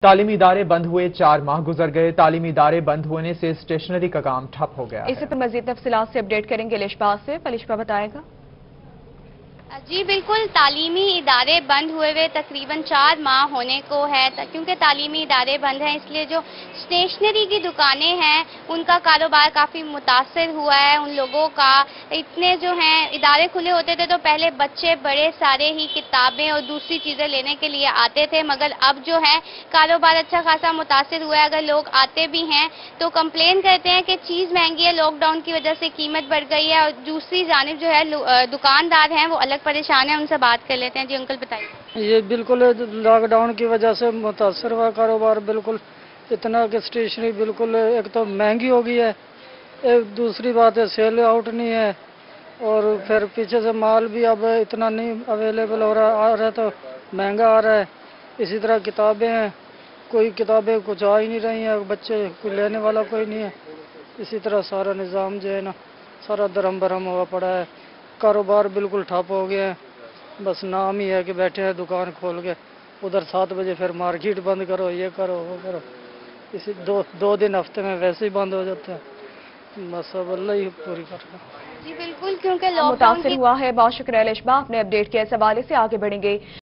तालीमी इदारे बंद हुए 4 माह गुजर गए। तालीमी इदारे बंद होने से स्टेशनरी का काम ठप हो गया। इसी पर मजीद तफसीलात से अपडेट करेंगे लिशबा से। लिशबा बताएगा। जी बिल्कुल, तालीमी इदारे बंद हुए तकरीबन 4 माह होने को है। क्योंकि तालीमी इदारे बंद हैं, इसलिए जो स्टेशनरी की दुकानें हैं उनका कारोबार काफ़ी मुतासर हुआ है। उन लोगों का इतने जो हैं इदारे खुले होते थे तो पहले बच्चे बड़े सारे ही किताबें और दूसरी चीज़ें लेने के लिए आते थे, मगर अब जो है कारोबार अच्छा खासा मुतासर हुआ है। अगर लोग आते भी हैं तो कंप्लेन करते हैं कि चीज़ महंगी है, लॉकडाउन की वजह से कीमत बढ़ गई है। और दूसरी जानिब जो है दुकानदार हैं वो अलग परेशान है। उनसे बात कर लेते हैं। जी अंकल बताइए। ये बिल्कुल लॉकडाउन की वजह से मुतासर हुआ कारोबार, बिल्कुल इतना कि स्टेशनरी बिल्कुल एक तो महंगी हो गई है, एक दूसरी बात है सेल आउट नहीं है, और फिर पीछे से माल भी अब इतना नहीं अवेलेबल हो रहा आ रहा है तो महंगा आ रहा है। इसी तरह किताबें हैं, कोई किताबें कुछ आ ही नहीं रही हैं, बच्चे कोई लेने वाला कोई नहीं है। इसी तरह सारा निज़ाम जो है ना सारा दरम बरम हुआ पड़ा है। कारोबार बिल्कुल ठप हो गया है। बस नाम ही है कि बैठे हैं दुकान खोल के, उधर 7 बजे फिर मार्केट बंद करो, ये करो वो करो। इसी दो दिन हफ्ते में वैसे ही बंद हो जाते हैं। बस अब अल्लाह ही पूरी कर रहा है। जी बिल्कुल, क्योंकि लॉकडाउन मुतासर हुआ है। बहुत शुक्रिया लिशबा, आपने अपडेट किया। इस हवाले से आगे बढ़ेंगे।